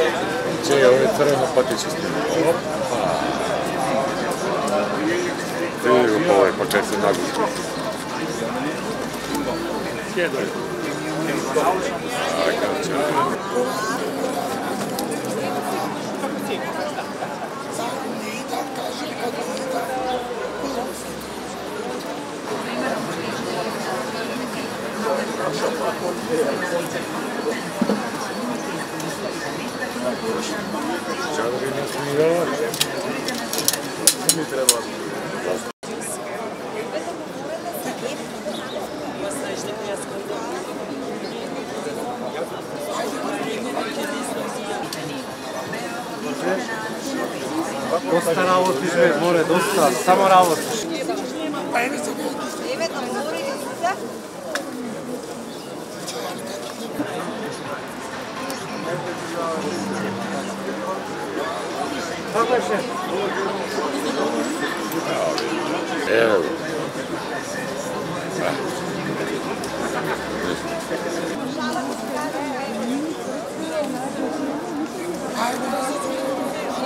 Gdje je ove crveno patiće snimio? Opa! Vidi ga ovaj, pa kaj se naguži. Sjedaj. Takav čaj. Čadri nas mi dala. Mi treba. Dosta работиш, бе, море, доста, само работиш. Kako je še? Evo.